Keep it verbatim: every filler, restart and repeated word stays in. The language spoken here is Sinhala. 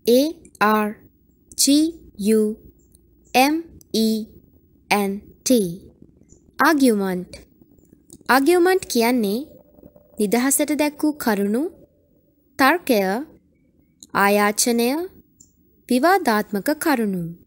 A R G U M E N T argument. argument කියන්නේ නිදහසට දැක් වූ කරුණු, තර්කය, ආයාචනය, විවාදාත්මක කරුණු.